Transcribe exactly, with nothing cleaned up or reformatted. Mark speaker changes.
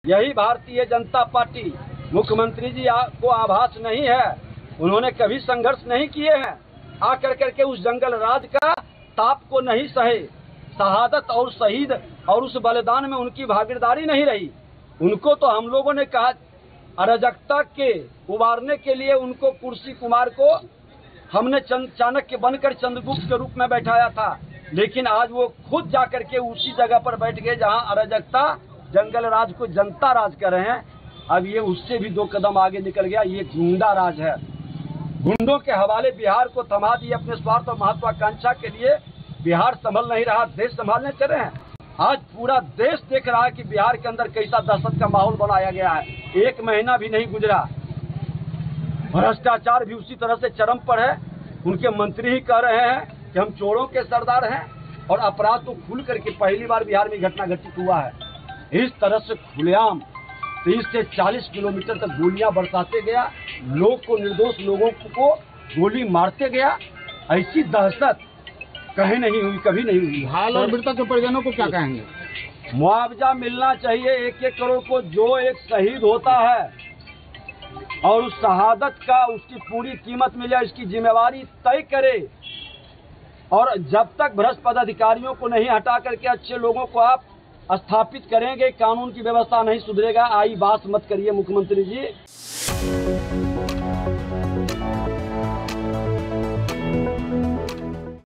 Speaker 1: यही भारतीय जनता पार्टी। मुख्यमंत्री जी को आभास नहीं है, उन्होंने कभी संघर्ष नहीं किए हैं, आकर करके उस जंगल राज का ताप को नहीं सहे, शहादत और शहीद और उस बलिदान में उनकी भागीदारी नहीं रही। उनको तो हम लोगों ने कहा अराजकता के उबारने के लिए उनको कुर्सी कुमार को हमने चाणक्य बनकर चंद्रगुप्त के रूप में बैठाया था, लेकिन आज वो खुद जाकर के उसी जगह पर बैठ गए जहां अराजकता जंगल राज को जनता राज कर रहे हैं। अब ये उससे भी दो कदम आगे निकल गया, ये गुंडा राज है। गुंडों के हवाले बिहार को थमा दिए अपने स्वार्थ और महत्वाकांक्षा के लिए। बिहार संभल नहीं रहा, देश संभालने चले हैं। आज पूरा देश देख रहा है कि बिहार के अंदर कैसा दहशत का माहौल बनाया गया है। एक महीना भी नहीं गुजरा, भ्रष्टाचार भी उसी तरह से चरम पर है। उनके मंत्री ही कह रहे हैं कि हम चोरों के सरदार हैं, और अपराध तो खुल करके पहली बार बिहार में घटना घटित हुआ है। इस तरह से खुलेआम तीस से चालीस किलोमीटर तक गोलियां बरसाते गया, लोग को निर्दोष लोगों को गोली मारते गया। ऐसी दहशत कहीं नहीं हुई, कभी नहीं हुई।
Speaker 2: हाल और मृतक के परिजनों को क्या कहेंगे?
Speaker 1: मुआवजा मिलना चाहिए एक एक करोड़ को। जो एक शहीद होता है और उस शहादत का उसकी पूरी कीमत मिले, इसकी जिम्मेवारी तय करे। और जब तक भ्रष्ट पदाधिकारियों को नहीं हटा करके अच्छे लोगों को आप स्थापित करेंगे, कानून की व्यवस्था नहीं सुधरेगा। आई बात मत करिए मुख्यमंत्री जी।